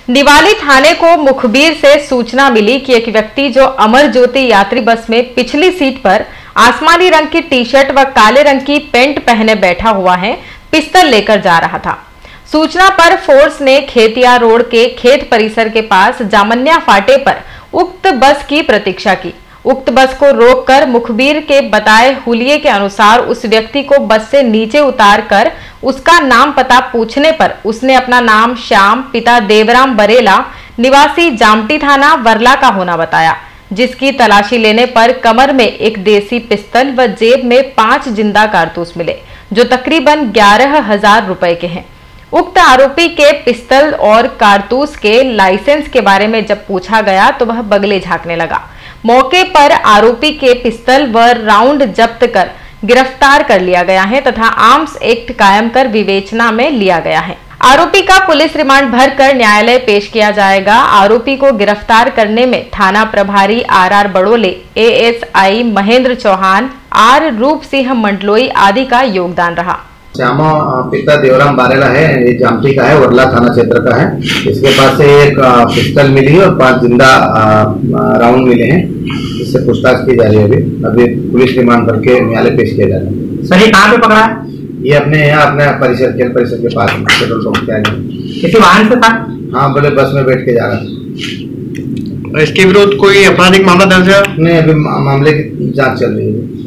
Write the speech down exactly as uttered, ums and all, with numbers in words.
निवाली थाने को मुखबिर से सूचना मिली कि एक व्यक्ति जो अमर ज्योति यात्री बस में पिछली सीट पर आसमानी रंग की टी शर्ट व काले रंग की पैंट पहने बैठा हुआ है, पिस्तौल लेकर जा रहा था। सूचना पर फोर्स ने खेतिया रोड के खेत परिसर के पास जामन्या फाटे पर उक्त बस की प्रतीक्षा की। उक्त बस को रोककर मुखबिर के बताए हुलिये के अनुसार उस व्यक्ति को बस से नीचे उतार कर उसका नाम पता पूछने पर उसने अपना नाम श्याम, पिता देवराम बरेला, निवासी जामटी थाना वर्ला का होना बताया, जिसकी तलाशी लेने पर कमर में एक देसी पिस्तौल व जेब में पांच जिंदा कारतूस मिले, जो तकरीबन ग्यारह हजार रुपए के हैं। उक्त आरोपी के पिस्तौल और कारतूस के लाइसेंस के बारे में जब पूछा गया तो वह बगले झांकने लगा। मौके पर आरोपी के पिस्तौल व राउंड जब्त कर गिरफ्तार कर लिया गया है तथा आर्म्स एक्ट कायम कर विवेचना में लिया गया है। आरोपी का पुलिस रिमांड भरकर न्यायालय पेश किया जाएगा। आरोपी को गिरफ्तार करने में थाना प्रभारी आर आर बड़ोले, एएसआई महेंद्र चौहान, आर रूप सिंह मंडलोई आदि का योगदान रहा। श्यामा पिता देवराम बारेला है, ये जामटी का है, वर्ला थाना क्षेत्र का है। इसके पास से एक पिस्तौल मिली है और पांच जिंदा राउंड मिले हैं। इससे पूछताछ की जा रही है। अभी अभी पुलिस रिमांड करके न्यायालय पेश किया जा रहा है। सर, ये कहाँ पे पकड़ा है? ये अपने यहाँ अपने परिसर खेल परिसर के पास पेट्रोल पंप के आगे। किसी वाहन से था? हाँ, बोले बस में बैठ के जा रहा था। इसके विरुद्ध कोई आपराधिक मामला दर्ज है? नहीं, अभी मामले की जाँच चल रही है।